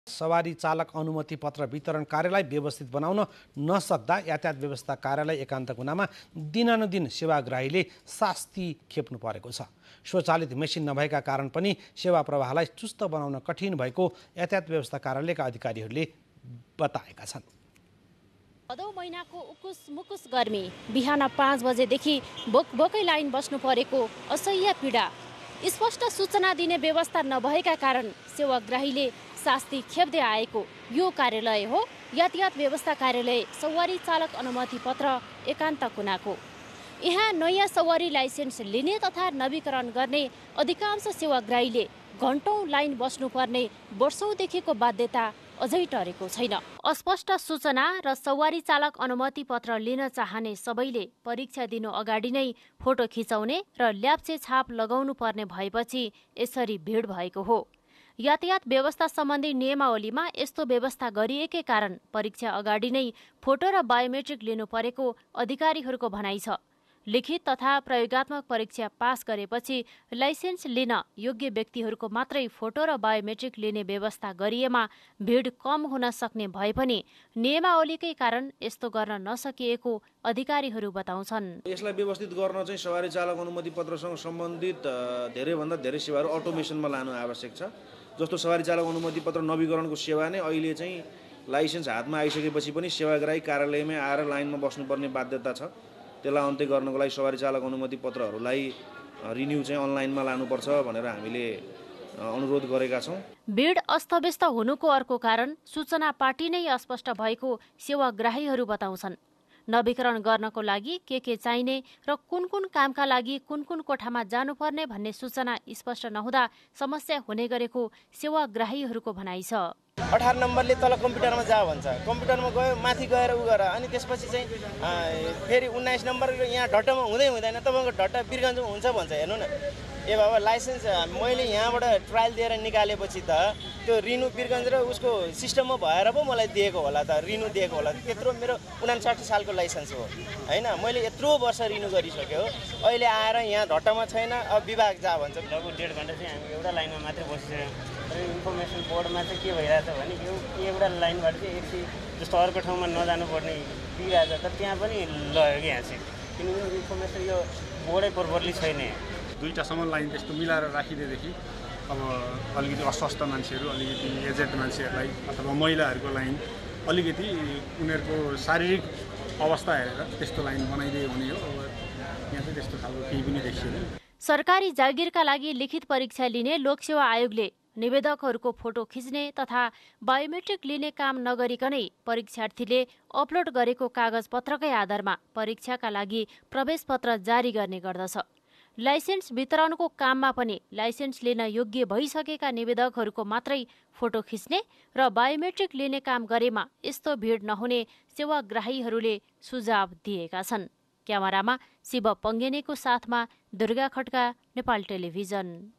सवारी चालक अनुमति पत्र वितरण कार्यलाई व्यवस्थित बनाउन नसक्दा यातायात व्यवस्था कार्यालय एकान्त कुनामा दिनानुदिन सेवाग्राहीले शास्ति खेप्नु परेको छ। स्वचालित मेसिन नभएका कारण पनि सेवा प्रवाहलाई चुस्त बनाउन कठिन भएको यातायात व्यवस्था कार्यालयका अधिकारीहरूले बताएका छन्। भदौ महिनाको उकुस मुकुस गर्मी, बिहान 5 बजेदेखि बोकबोकै लाइन बस्नु परेको असह्य पीडा, स्पष्ट सूचना दिने व्यवस्था नभएका कारण सेवाग्राहीले शास्ति खेप्दै आएको यो कार्यालय हो यातायात व्यवस्था कार्यालय सवारी चालक अनुमति पत्र एकान्त कुनाको। यहाँ नयाँ सवारी लाइसेन्स लिने तथा नवीकरण गर्ने अधिकांश सेवाग्राहीले घण्टौं लाइन बस्नुपर्ने वर्षौंदेखिको बाध्यता अझै टरेको छैन। अस्पष्ट सूचना र सवारी चालक अनुमति पत्र लिन चाहने सबैले परीक्षा दिनु अगाडि नै फोटो खिचाउने र ल्याप्चे छाप लगाउनु पर्ने भएपछि यसरी भिड भएको हो। यातायात व्यवस्था सम्बन्धी नियमावलीमा यस्तो व्यवस्था गरिएकै कारण परीक्षा अगाडि नै फोटो र बायोमेट्रिक लिनु परेको अधिकारीहरूको भनाइ छ। लिखित तथा प्रयोगात्मक परीक्षा पास गरेपछि लाइसेन्स लिन योग्य व्यक्तिहरूको मात्रै फोटो र बायोमेट्रिक लिने व्यवस्था गरिएमा भिड कम हुन सक्ने भए पनि नियमावलीकै कारण यस्तो गर्न नसकिएको अधिकारीहरू बताउँछन्। यसलाई व्यवस्थित गर्न चाहिँ सवारी चालक अनुमति पत्रसँग सम्बन्धित धेरैभन्दा धेरै सेवाहरू अटोमेसनमा लानु आवश्यक छ। जस्तो सवारी चालक अनुमति पत्र नवीकरणको सेवा नै अहिले चाहिँ लाइसेन्स हातमा आइसकेपछि पनि सेवाग्राही कार्यालयमै आएर लाइनमा बस्नुपर्ने बाध्यता छ। त्यसलाई अन्त्य गर्नको लागि सवारी चालक अनुमति पत्रहरूलाई रिन्यू चाहिँ अनलाइनमा लानुपर्छ भनेर हामीले अनुरोध गरेका छौँ। भिड अस्तव्यस्त हुनुको अर्को कारण सूचना पाटी नै अस्पष्ट भएको सेवाग्राहीहरू बताउँछन्। नवीकरण गर्नको लागि के चाहिने र कुन कामका लागि कुन कोठामा जानुपर्ने भन्ने सूचना स्पष्ट नहुँदा समस्या हुने गरेको सेवाग्राहीहरूको भनाइ छ। 18 नम्बरले तल कम्प्युटरमा जा भन्छ, कम्प्युटरमा गयो माथि गएर उ गर, अनि त्यसपछि चाहिँ फेरि 19 नम्बर यहाँ ढट्टामा हुँदैन, तपाईँको ढट्टा बिरगन्जमा हुन्छ भन्छ। हेर्नु न, ए बाबा लाइसेन्स मैले यहाँबाट ट्रायल दिएर निकालेपछि त त्यो रिन्यू बिरगन्ज र उसको सिस्टममा भएर पो मलाई दिएको होला त, रिन्यू दिएको होला। त्यत्रो मेरो 59 सालको लाइसेन्स हो होइन, मैले यत्रो वर्ष रिन्यू गरिसक्यो, अहिले आएर यहाँ ढट्टामा छैन, अब विभाग जा भन्छ। लगभग 1.5 घन्टा चाहिँ हामी एउटा लाइनमा मात्रै बसिसक्यौँ। इन्फर्मेसन बोर्डमा चाहिँ के भइरहेछ भने एउटा लाइनबाट चाहिँ एकछिन जस्तो अर्को ठाउँमा नजानुपर्ने दिइरहेछ, तर त्यहाँ पनि लग्यो कि यहाँ चाहिँ, किनकि इन्फर्मेसन यो बोर्डै प्रपरली छैन। दुईटासम्म लाइन त्यस्तो मिलाएर राखिदिएदेखि अब अलिकति अस्वस्थ मान्छेहरू, अलिकति एजेड मान्छेहरूलाई अथवा महिलाहरूको लाइन अलिकति उनीहरूको शारीरिक अवस्था हेरेर त्यस्तो लाइन बनाइदिए हुने हो। अब यहाँ चाहिँ त्यस्तो खालको केही पनि देखिएन। सरकारी जागिरका लागि लिखित परीक्षा लिने लोकसेवा आयोगले निवेदकहरूको फोटो खिच्ने तथा बायोमेट्रिक लिने काम नगरिकनै परीक्षार्थीले अपलोड गरेको कागजपत्रकै आधारमा परीक्षाका लागि प्रवेश पत्र जारी गर्ने गर्दछ। लाइसेन्स वितरणको काममा पनि लाइसेन्स लिन योग्य भइसकेका निवेदकहरूको मात्रै फोटो खिच्ने र बायोमेट्रिक लिने काम गरेमा यस्तो भिड नहुने सेवाग्राहीहरूले सुझाव दिएका छन्। क्यामेरामा शिव पङ्गेनीको साथमा दुर्गा खड्का, नेपाल टेलिभिजन।